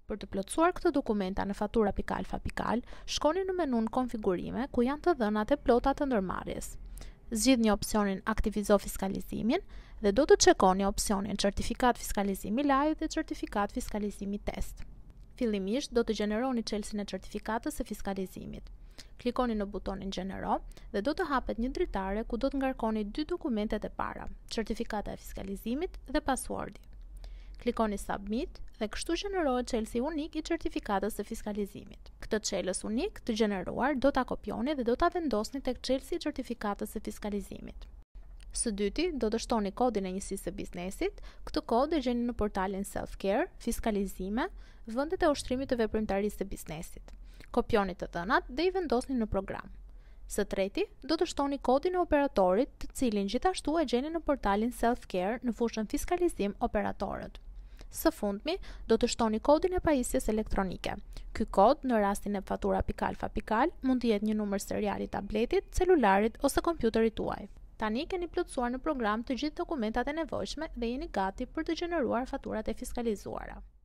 Për të plotësuar këto dokumenta në fatura.alfa.al, shkoni në menun Konfigurime, ku janë të dhënat e plota të ndërmarrjes. Zgjidhni opsionin Aktivizo fiskalizimin dhe do të çekoni opsionin Certifikat fiskalizimi live dhe Certifikat fiskalizimi test. Fillimisht do të gjeneroni çelësin e certifikatës së fiskalizimit. Klikoni në butonin Gjenero dhe do të hapet një dritare ku do të ngarkoni dy dokumentet e para, certifikata e fiskalizimit dhe pasuardi. Klikoni Submit dhe kështu gjenerohet çelësi unik i certifikatës së fiskalizimit. Këtë çelës unik të gjeneruar do ta kopjoni dhe do ta vendosni tek çelësi i certifikatës së fiskalizimit. Së dyti, do të shtoni kodin e njësisë së biznesit. Këtë kod e gjeni në portalin Self-Care, Fiskalizime, vendet e ushtrimit të veprimtarisë së biznesit. Kopjoni të dhënat dhe i vendosni në program. Së treti, do të shtoni kodin e operatorit, të cilin gjithashtu e gjeni në portalin Self-Care në fushën Fiskalizim operatorët. Së fundmi, do të shtoni kodin e pajisjes elektronike. Ky kod, në rastin e fatura.alfa.al, mund të jetë një numër serial i tabletit, celularit ose kompjuterit tuaj. Tani keni plotësuar në program të gjithë dokumentat e nevojshme dhe jeni gati për të gjeneruar faturat e fiskalizuara.